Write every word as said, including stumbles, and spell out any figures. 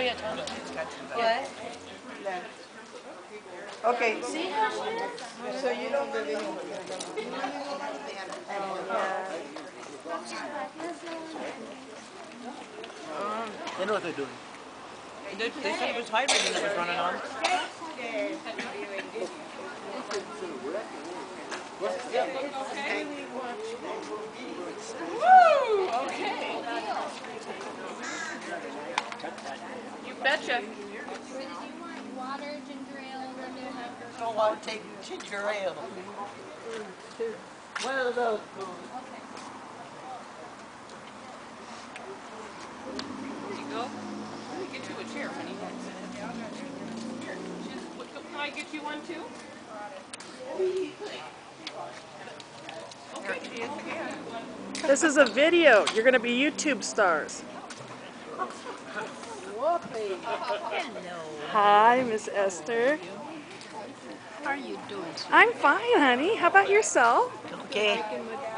yet, Tom. What? Okay. See how she is? So you don't believe me? They know what they're doing. They, they said it was hydrogen that was running on. Woo! Okay. You betcha. Water, ginger ale, lemon. Don't want to take ginger ale. One of those. There you go. Let me get you a chair, honey. Here. Can I get you one too? Okay. This is a video. You're going to be YouTube stars. Whoopee. Hello. Hi, Miss Esther. How are you doing? I'm fine, honey. How about yourself? Okay.